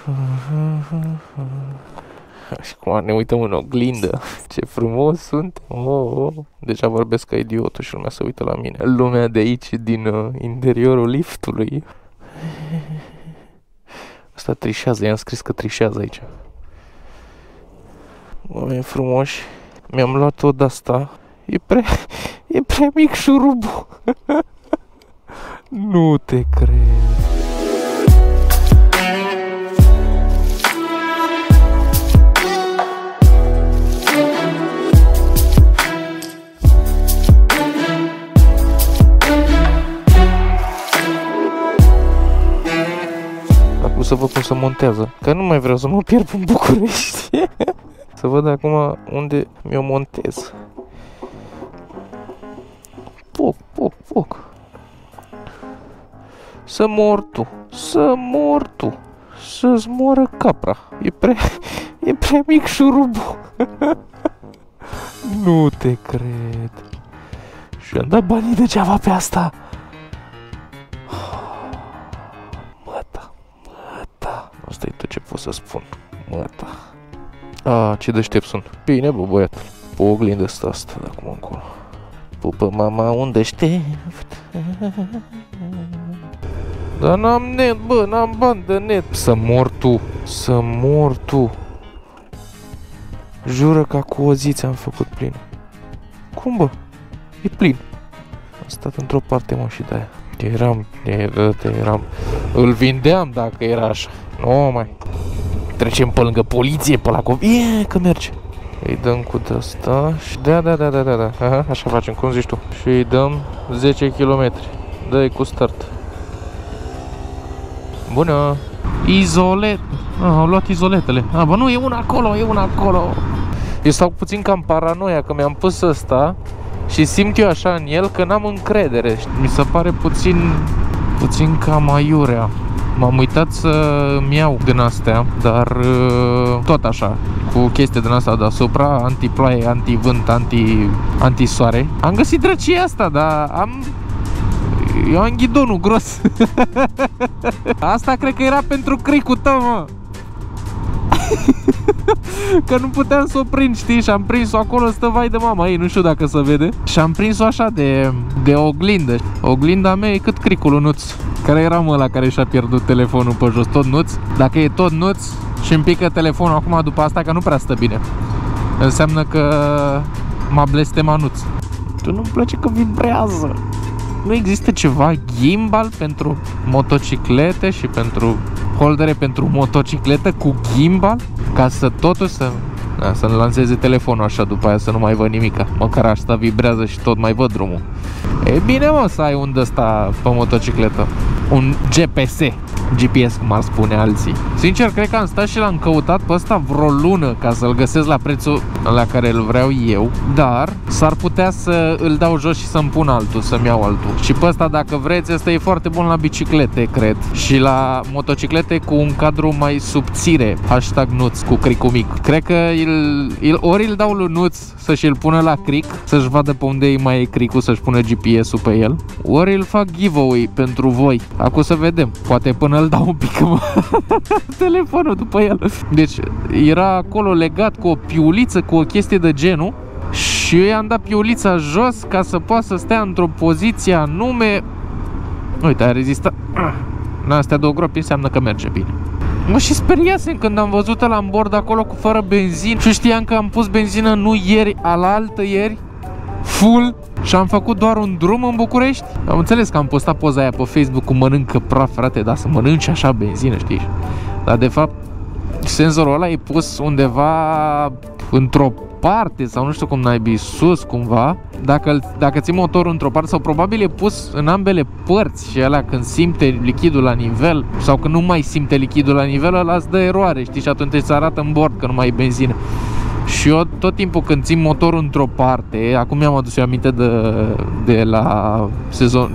Și cum ne uităm în oglindă. Ce frumos sunt. Deja vorbesc ca idiotul și lumea se uită la mine. Lumea de aici, din interiorul liftului. Asta trișează, i-am scris că trișează aici. Oameni frumoși, mi-am luat o de-asta. E prea mic șurubul. Nu te cred. Acum să văd cum se montează. Că nu mai vreau să mă pierd în București. Să văd acum unde mi-o montez. Poc. Să mor tu. Să-ți moră capra. E prea mic șurubul. Nu te cred. Și-am dat banii degeaba pe asta. Măta. Asta e tot ce pot să spun. Măta. Ce deștept sunt. Bine, bă, băiatul. Pe oglindă stă asta de acum încolo. Pupă mama un deștept. Dar n-am net, bă, n-am bani de net. Să mor tu. Jură că cu o zi ți-am făcut plin. Cum, bă? E plin. Am stat într-o parte, mă, și de-aia. Eram. Îl vindeam dacă era așa. Nu mai. Trecem pe lângă poliție, pe la copii. Că merge. Îi dăm cu de-asta și... Da. Aha, așa facem, cum zici tu. Și îi dăm 10 km. Dă-i cu start. Bună. Izolet. Au luat izoletele. Bă, nu, e una acolo. Eu stau puțin cam paranoia că mi-am pus ăsta și simt eu așa în el că n-am încredere. Mi se pare puțin cam aiurea. M-am uitat să-mi iau din astea, dar tot așa, cu chestii din asta deasupra, anti-ploaie, anti-vânt, anti-soare. Am găsit drăcia asta, dar eu am ghidonul gros. Asta cred că era pentru cricul tău, mă. Că nu puteam să o prind, știi? Și am prins-o acolo, stă vai de mama ei, nu știu dacă se vede. Și am prins-o așa de oglindă. Oglinda mea e cât cricul lui Nuț. Care era, mă, ăla care și-a pierdut telefonul pe jos, tot Nuț. Dacă e tot Nuț și îmi pică telefonul acum după asta, că nu prea stă bine, înseamnă că m-a blestemat Nuț. Tu nu-mi place că vibrează. Nu există ceva gimbal pentru motociclete și pentru holdere pentru motocicletă cu gimbal? Ca să totuși să-mi lanseze telefonul așa după aia, să nu mai văd nimica. Măcar asta vibrează și tot mai văd drumul. E bine, mă, să ai un de-ăsta pe motocicletă. Un GPS, cum ar spune alții. Sincer, cred că am stat și l-am căutat pe ăsta vreo lună ca să-l găsesc la prețul la care îl vreau eu. Dar s-ar putea să îl dau jos și să-mi pun altul, să-mi iau altul. Și pe ăsta, dacă vreți, ăsta e foarte bun la biciclete, cred. Și la motociclete cu un cadru mai subțire. Hashtag Nuț, cu cricul mic. Cred că ori îl dau lui Nuț să-și îl pună la cric, să-și vadă pe unde e mai e cricul, să-și pună GPS-ul pe el. Ori îl fac giveaway pentru voi. Acum să vedem. Poate până îl dau un pic telefonul după el. Deci era acolo legat cu o piuliță, cu o chestie de genul. Și eu i-am dat piulița jos ca să poată să stea într-o poziție anume. Uite, a rezistat. Astea două gropi înseamnă că merge bine. Mă și speriasem când am văzut ăla în bord acolo cu fără benzină. Și știam că am pus benzină nu ieri, alaltă ieri, full. Și am făcut doar un drum în București. Am înțeles că am postat poza aia pe Facebook cu mănâncă praf, frate, dar să mănânci așa benzină, știi? Dar de fapt senzorul ăla e pus undeva într-o parte sau nu știu cum naibii, sus cumva. Dacă ții motorul într-o parte, sau probabil e pus în ambele părți și ăla când simte lichidul la nivel sau când nu mai simte lichidul la nivel, ăla îți dă eroare, știi? Și atunci îți arată în bord că nu mai e benzină. Și eu tot timpul când țin motorul într-o parte, acum mi-am adus eu aminte de la sezon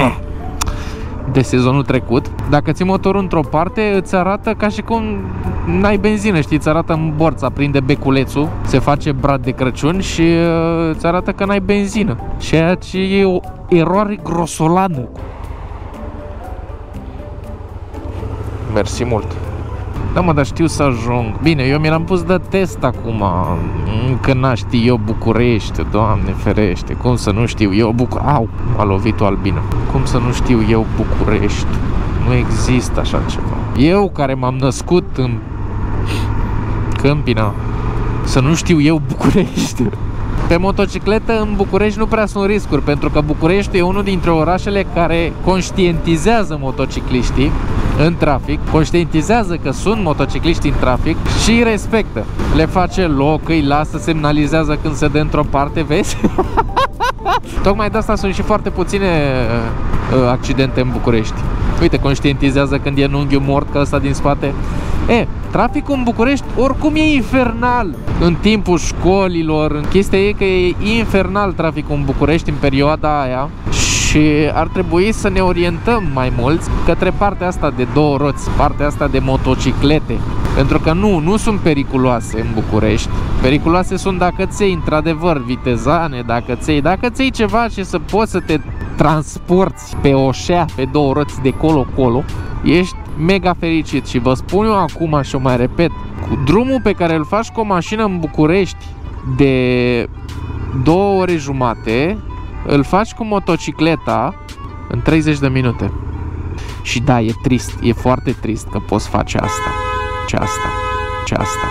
de sezonul trecut, dacă ții motorul într-o parte, îți arată ca și cum n-ai benzină, știi? Îți arată în bord, să aprinde beculețul, se face brad de Crăciun și îți arată că n-ai benzină. Ceea ce e o eroare grosolană. Mersi mult. Da, mă, dar știu să ajung. Bine, eu mi l-am pus de test acum. Încă n-a știu eu București, Doamne ferește. Cum să nu știu eu Au, m-a lovit o albină. Cum să nu știu eu București? Nu există așa ceva. Eu care m-am născut în Câmpina, să nu știu eu București. Pe motocicletă în București nu prea sunt riscuri, pentru că București e unul dintre orașele care conștientizează motocicliștii în trafic, conștientizează că sunt motocicliști în trafic și îi respectă. Le face loc, îi lasă, semnalizează când se dă într-o parte, vezi? Tocmai de asta sunt și foarte puține accidente în București. Uite, conștientizează când e în unghiul mort ca ăsta din spate. Traficul în București oricum e infernal în timpul școlilor. Chestia e că e infernal traficul în București în perioada aia și ar trebui să ne orientăm mai mulți către partea asta de două roți, partea asta de motociclete. Pentru că nu sunt periculoase în București. Periculoase sunt dacă ți iei într-adevăr vitezane, dacă ți iei ceva și să poți să te transporti pe o șea, pe două roți de colo-colo, ești mega fericit. Și vă spun eu acum și o mai repet, cu drumul pe care îl faci cu o mașină în București de 2 ore jumate, îl faci cu motocicleta în 30 de minute. Și da, e trist, e foarte trist că poți face asta. Ce asta?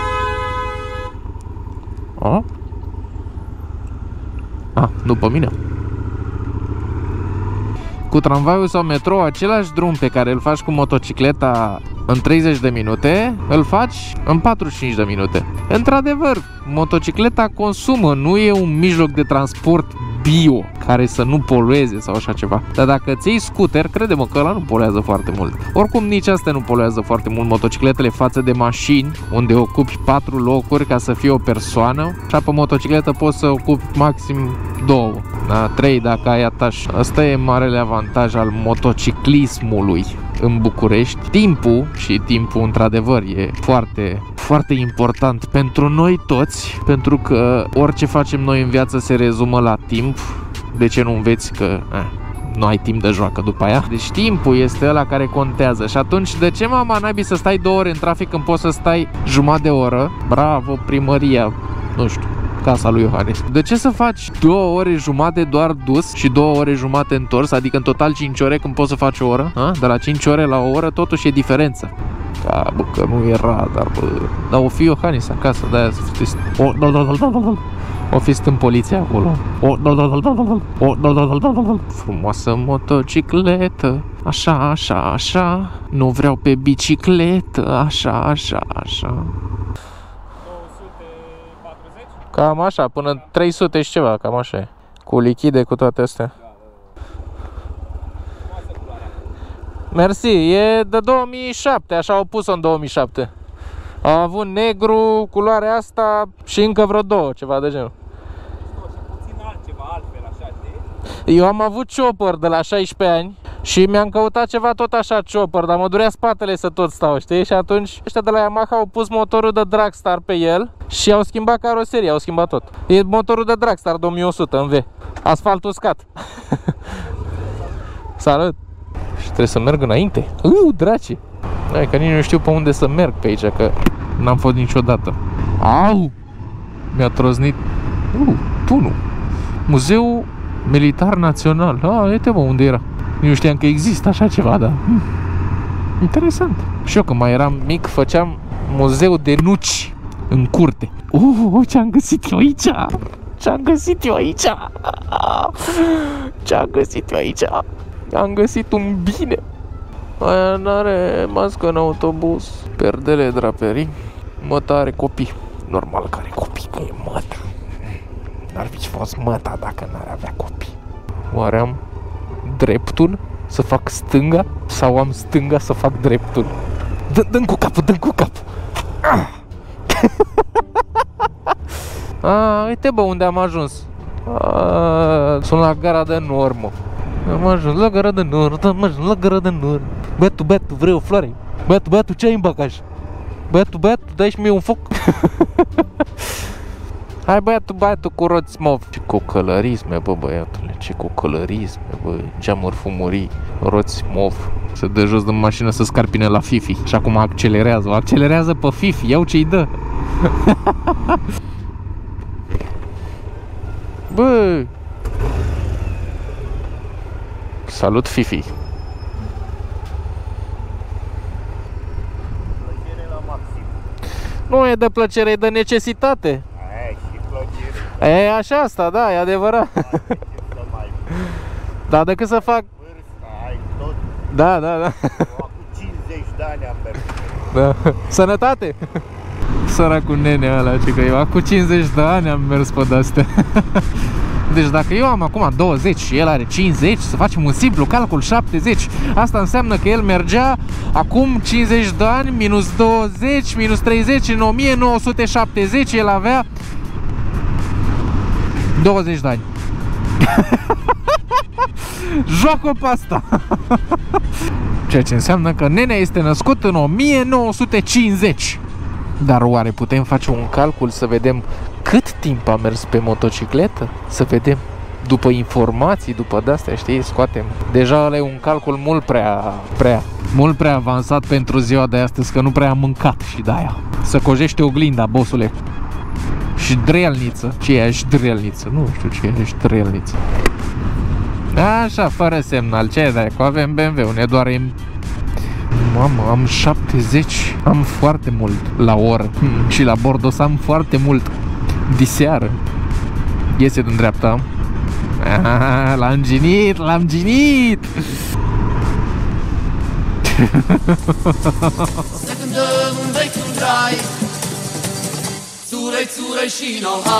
După mine. Cu tramvaiul sau metrou, același drum pe care îl faci cu motocicleta în 30 de minute, îl faci în 45 de minute. Într-adevăr, motocicleta consumă, nu e un mijloc de transport bio care să nu polueze sau așa ceva. Dar dacă ți iei scooter, crede-mă că ăla nu poluează foarte mult. Oricum nici astea nu poluează foarte mult motocicletele față de mașini, unde ocupi 4 locuri ca să fii o persoană. Și pe motocicletă poți să ocupi maxim 2, 3 dacă ai ataș. Asta e marele avantaj al motociclismului în București. Timpul într-adevăr e foarte, foarte important pentru noi toți, pentru că orice facem noi în viață se rezumă la timp. De ce nu înveți că nu ai timp de joacă după aia? Deci timpul este ăla care contează. Și atunci de ce mama naibii să stai 2 ore în trafic când poți să stai jumătate de oră? Bravo, primăria, nu știu, casa lui Iohannis. De ce să faci 2 ore jumate doar dus și 2 ore jumate întors? Adică în total 5 ore când poți să faci o oră? De la 5 ore la o oră totuși e diferență. Că nu era, dar o fi Iohannis acasă, de-aia să fiți... O fi stând poliția acolo. Frumoasă motocicletă, așa. Nu vreau pe bicicletă, așa. 240? Cam așa, până 300 și ceva, cam așa e. Cu lichide, cu toate astea. Mersi, e de 2007, așa au pus-o în 2007. Am avut negru, culoarea asta și încă vreo 2, ceva de genul. Eu am avut chopper de la 16 ani și mi-am căutat ceva tot așa chopper, dar mă durea spatele să tot stau, știi? Și atunci ăștia de la Yamaha au pus motorul de Dragstar pe el și au schimbat caroseria, au schimbat tot. E motorul de Dragstar 2100 în V. Asfalt uscat. Salut! Și trebuie să merg înainte. Draci! Hai că nici nu știu pe unde să merg pe aici, că n-am fost niciodată. Au! Mi-a troznit tunul. Muzeul Militar Național. Uite mă, unde era. Nu știam că există așa ceva, da. Interesant. Și eu când mai eram mic făceam muzeu de nuci în curte. Ce-am găsit eu aici? Ce-am găsit eu aici? Am găsit un bine. Aia n-are mască în autobuz. Perdele draperii. Măta are copii. Normal că are copii, că e măta. N-ar fi fost măta dacă n-ar avea copii. Oare am dreptul să fac stânga sau am stânga să fac dreptul? Dă-mi cu capul, uite bă unde am ajuns. Sunt la gara de Nord, mă. Am ajuns la gara de Nord, Băiatu, vrei o floare? Băiatu, ce ai în bagaj? Băiatu, dai și mie un foc. Hai băiatu cu roți mov. Ce cocălărisme, bă, băiatule, ce cocălărisme, bă, geamuri fumurii. roți mov. Se dă jos din mașină să scarpine la Fifi. Și acum accelerează. O accelerează pe Fifi. Iau ce-i dă. Bă! Salut, Fifi. Plăcere la maxim. Nu e de plăcere, e de necesitate. Aia și plăcere. E așa asta, da, e adevărat. Să mai Da, decât să fac... vârsta, ai tot. Da, da, da. Acum 50 de ani am mers. Da. Sănătate! Săracul nene ăla, ce că eu cu 50 de ani am mers pe de-astea. Deci dacă eu am acum 20 și el are 50, să facem un simplu calcul, 70. Asta înseamnă că el mergea acum 50 de ani, minus 20, minus 30, în 1970 el avea 20 de ani. Joacă pe asta. Ceea ce înseamnă că nenea este născut în 1950. Dar oare putem face un calcul să vedem cât timp a mers pe motocicletă? Să vedem după informații, după de-astea, știi, scoatem. Deja ăla e un calcul mult prea avansat pentru ziua de astăzi, că nu prea am mâncat și de-aia. Să cojește oglinda, bossule. Și drelniță. Ce e șdrelniță? Nu știu ce e șdrelniță. Așa, fără semnal. Ce e de-aia? Avem BMW-ul, ne doare... Mamă, am 70. Am foarte mult la oră. Și la bord o să am foarte mult diseară. Iese din dreapta. L-am ginit, l-am ginit. Să cântăm un vechi un trai, țurăi, țurăi și no-hai.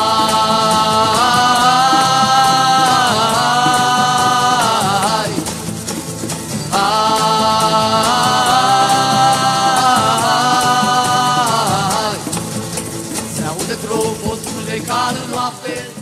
Se aude cropotul de cal în noapte.